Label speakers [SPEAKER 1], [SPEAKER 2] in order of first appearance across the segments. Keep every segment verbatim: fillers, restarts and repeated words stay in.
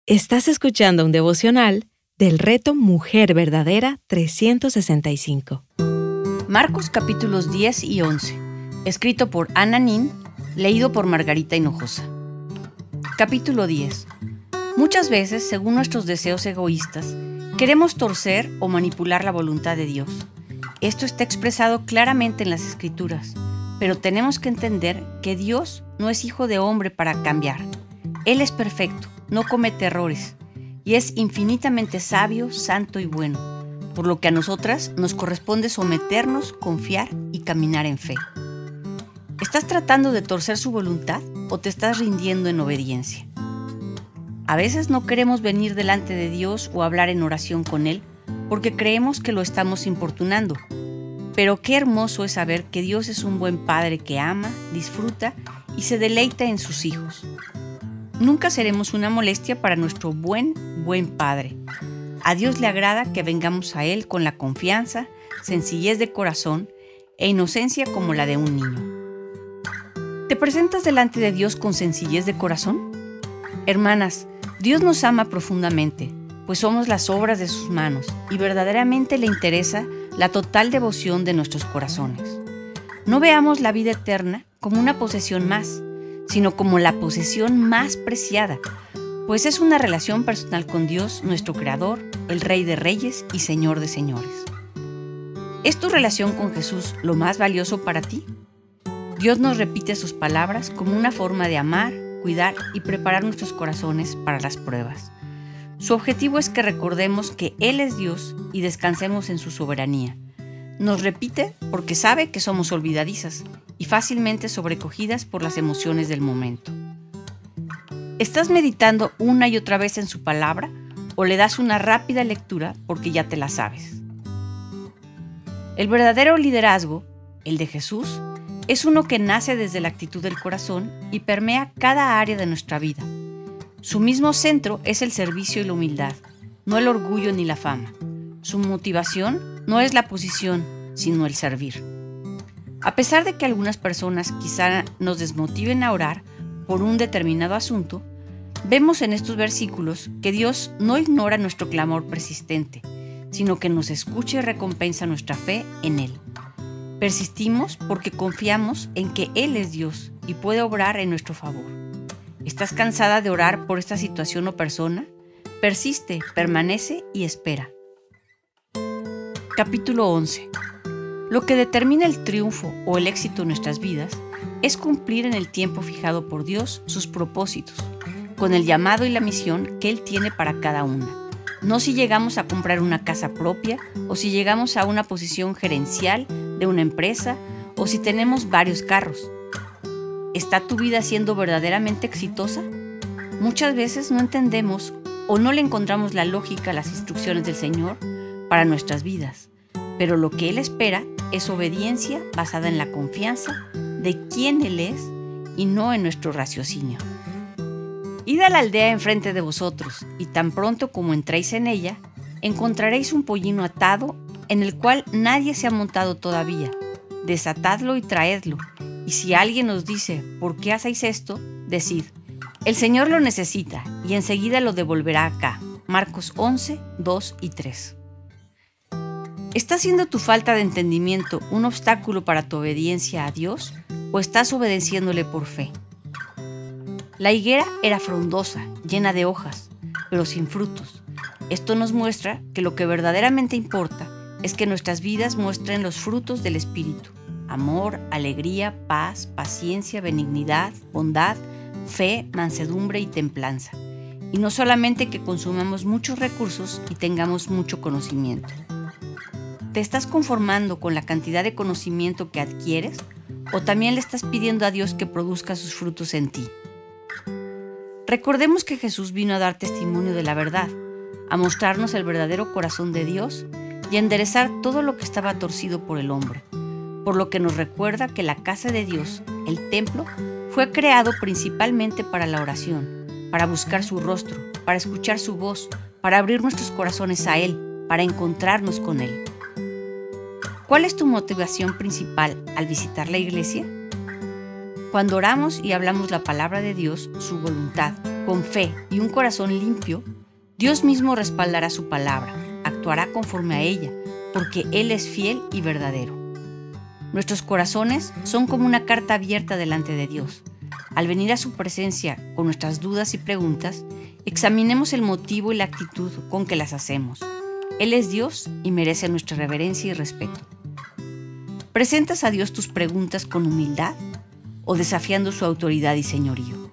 [SPEAKER 1] Estás escuchando un devocional del Reto Mujer Verdadera trescientos sesenta y cinco.
[SPEAKER 2] Marcos capítulos diez y once, escrito por Ana Nin, leído por Margarita Hinojosa. Capítulo diez. Muchas veces, según nuestros deseos egoístas, queremos torcer o manipular la voluntad de Dios. Esto está expresado claramente en las Escrituras, pero tenemos que entender que Dios no es hijo de hombre para cambiar. Él es perfecto, no comete errores, y es infinitamente sabio, santo y bueno, por lo que a nosotras nos corresponde someternos, confiar y caminar en fe. ¿Estás tratando de torcer su voluntad o te estás rindiendo en obediencia? A veces no queremos venir delante de Dios o hablar en oración con Él porque creemos que lo estamos importunando. Pero qué hermoso es saber que Dios es un buen Padre que ama, disfruta y se deleita en sus hijos. Nunca seremos una molestia para nuestro buen, buen Padre. A Dios le agrada que vengamos a Él con la confianza, sencillez de corazón e inocencia como la de un niño. ¿Te presentas delante de Dios con sencillez de corazón? Hermanas, Dios nos ama profundamente, pues somos las obras de sus manos y verdaderamente le interesa la total devoción de nuestros corazones. No veamos la vida eterna como una posesión más, sino como la posesión más preciada, pues es una relación personal con Dios, nuestro Creador, el Rey de Reyes y Señor de Señores. ¿Es tu relación con Jesús lo más valioso para ti? Dios nos repite sus palabras como una forma de amar, cuidar y preparar nuestros corazones para las pruebas. Su objetivo es que recordemos que Él es Dios y descansemos en su soberanía. Nos repite porque sabe que somos olvidadizas y fácilmente sobrecogidas por las emociones del momento. ¿Estás meditando una y otra vez en su palabra o le das una rápida lectura porque ya te la sabes? El verdadero liderazgo, el de Jesús, es uno que nace desde la actitud del corazón y permea cada área de nuestra vida. Su mismo centro es el servicio y la humildad, no el orgullo ni la fama. Su motivación no es la posición, sino el servir. A pesar de que algunas personas quizá nos desmotiven a orar por un determinado asunto, vemos en estos versículos que Dios no ignora nuestro clamor persistente, sino que nos escucha y recompensa nuestra fe en Él. Persistimos porque confiamos en que Él es Dios y puede obrar en nuestro favor. ¿Estás cansada de orar por esta situación o persona? Persiste, permanece y espera. Capítulo once. Lo que determina el triunfo o el éxito en nuestras vidas es cumplir en el tiempo fijado por Dios sus propósitos, con el llamado y la misión que Él tiene para cada una. No si llegamos a comprar una casa propia o si llegamos a una posición gerencial de una empresa o si tenemos varios carros. ¿Está tu vida siendo verdaderamente exitosa? Muchas veces no entendemos o no le encontramos la lógica a las instrucciones del Señor para nuestras vidas, pero lo que Él espera es obediencia basada en la confianza de quién Él es y no en nuestro raciocinio. Id a la aldea enfrente de vosotros, y tan pronto como entréis en ella, encontraréis un pollino atado en el cual nadie se ha montado todavía. Desatadlo y traedlo, y si alguien os dice, ¿por qué hacéis esto?, decid, el Señor lo necesita, y enseguida lo devolverá acá. Marcos once, dos y tres. ¿Está siendo tu falta de entendimiento un obstáculo para tu obediencia a Dios o estás obedeciéndole por fe? La higuera era frondosa, llena de hojas, pero sin frutos. Esto nos muestra que lo que verdaderamente importa es que nuestras vidas muestren los frutos del Espíritu: amor, alegría, paz, paciencia, benignidad, bondad, fe, mansedumbre y templanza. Y no solamente que consumamos muchos recursos y tengamos mucho conocimiento. ¿Te estás conformando con la cantidad de conocimiento que adquieres o también le estás pidiendo a Dios que produzca sus frutos en ti? Recordemos que Jesús vino a dar testimonio de la verdad, a mostrarnos el verdadero corazón de Dios y a enderezar todo lo que estaba torcido por el hombre, por lo que nos recuerda que la casa de Dios, el templo, fue creado principalmente para la oración, para buscar su rostro, para escuchar su voz, para abrir nuestros corazones a Él, para encontrarnos con Él. ¿Cuál es tu motivación principal al visitar la iglesia? Cuando oramos y hablamos la palabra de Dios, su voluntad, con fe y un corazón limpio, Dios mismo respaldará su palabra, actuará conforme a ella, porque Él es fiel y verdadero. Nuestros corazones son como una carta abierta delante de Dios. Al venir a su presencia con nuestras dudas y preguntas, examinemos el motivo y la actitud con que las hacemos. Él es Dios y merece nuestra reverencia y respeto. ¿Presentas a Dios tus preguntas con humildad o desafiando su autoridad y señorío?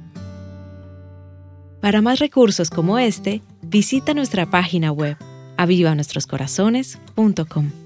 [SPEAKER 1] Para más recursos como este, visita nuestra página web aviva nuestros corazones punto com.